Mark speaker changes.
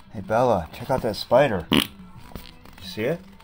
Speaker 1: Hey Bella, check out that spider. You see it?